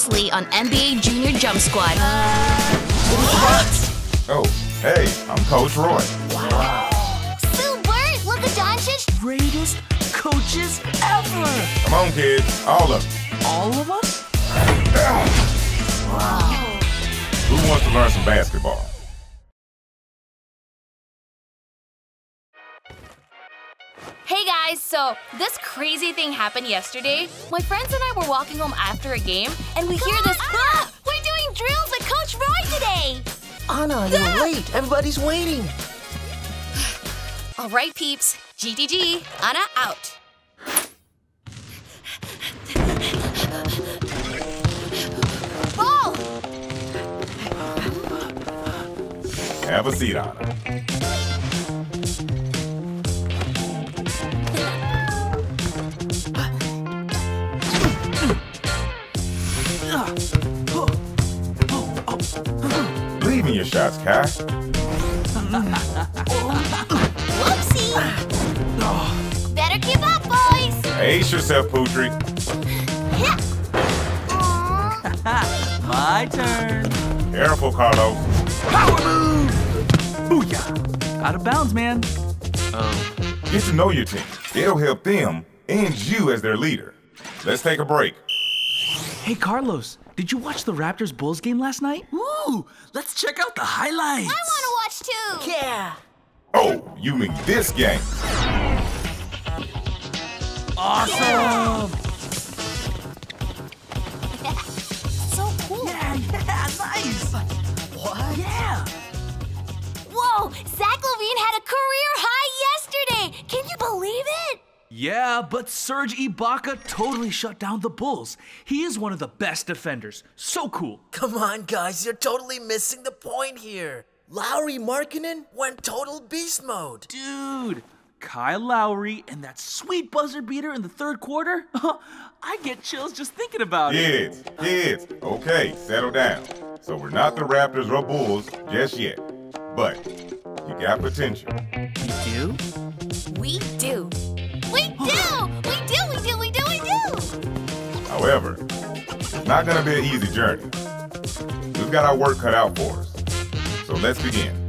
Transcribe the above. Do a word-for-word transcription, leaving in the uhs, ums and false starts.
Mosley on N B A Junior Jump Squad. What? Oh, hey, I'm Coach Roy. Wow. Super! Luka Doncic? Greatest coaches ever! Come on, kids. All of them. All of us? Wow. Who wants to learn some basketball? Hey guys, so this crazy thing happened yesterday. My friends and I were walking home after a game, and we hear this. Ah! We're doing drills with Coach Roy today! Anna, you're Ah! late. Everybody's waiting. All right, peeps. G G G. Anna out. Ball! Have a seat, Anna. Believe in your shots, Kai. Whoopsie! Better keep up, boys! Ace yourself, Putri. Yeah. Aw. My turn. Careful, Carlos. Power move! Booyah! Out of bounds, man. Oh. Get to know your team. It'll help them and you as their leader. Let's take a break. Hey, Carlos, did you watch the Raptors-Bulls game last night? Ooh, let's check out the highlights. I want to watch too! Yeah. Oh, you mean this game? Awesome! So cool! Yeah, yeah, nice. What? Yeah. Whoa! Zach LaVine had a career high yesterday! Can you believe it? Yeah, but Serge Ibaka totally shut down the Bulls. He is one of the best defenders. So cool. Come on, guys, you're totally missing the point here. Lowry Markkanen went total beast mode. Dude, Kyle Lowry and that sweet buzzer beater in the third quarter? I get chills just thinking about it. Kids, kids, okay, settle down. So we're not the Raptors or Bulls just yet. But you got potential. You do? We do. We do! We do, we do, we do, we do! However, it's not gonna be an easy journey. We've got our work cut out for us. So let's begin.